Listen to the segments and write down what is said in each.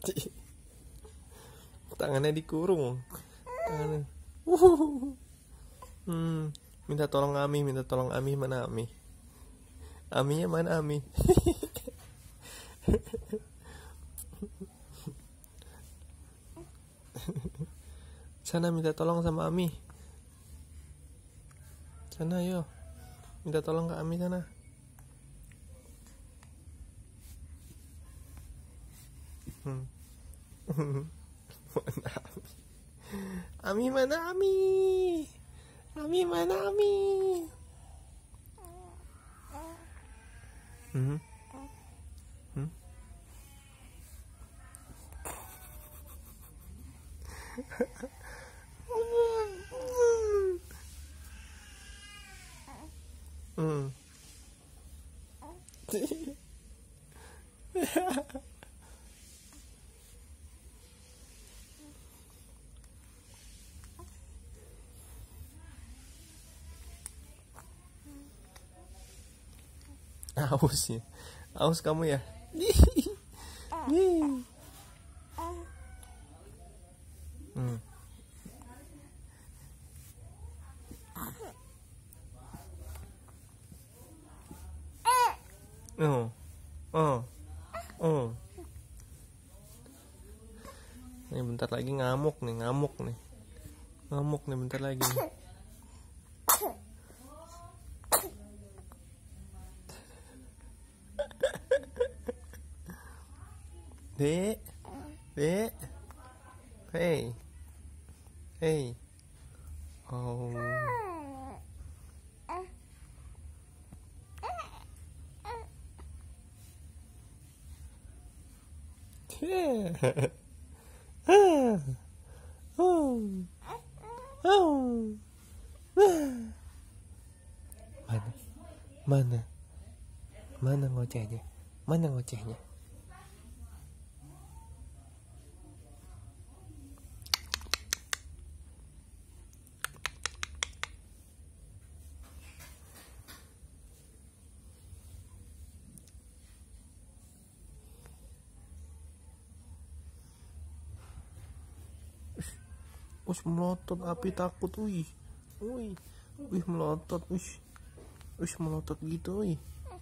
Tangannya dikurung. Tangannya. Minta tolong Ami, minta tolong Ami. Mana Ami? Aminya mana Ami? Sana minta tolong sama Ami. Sana yo. Minta tolong ke Ami sana. Mana Ami? Ami mana Ami? Ami mana Ami? Aus ya, aus kamu ya. Ini bentar lagi ngamuk nih bentar lagi. Dek, hey, oh, mana ngocehnya, melotot api takut, wih melotot, melotot gitu, wih.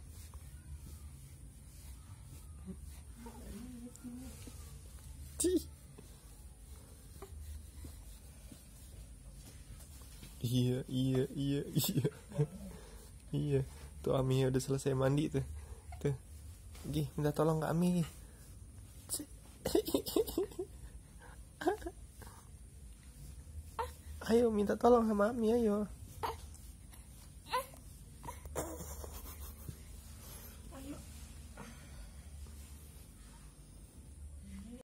Iya. Tuh Ami udah selesai mandi tuh. Gih, minta tolong ke Ami. Ayo minta tolong sama Ami, ayo.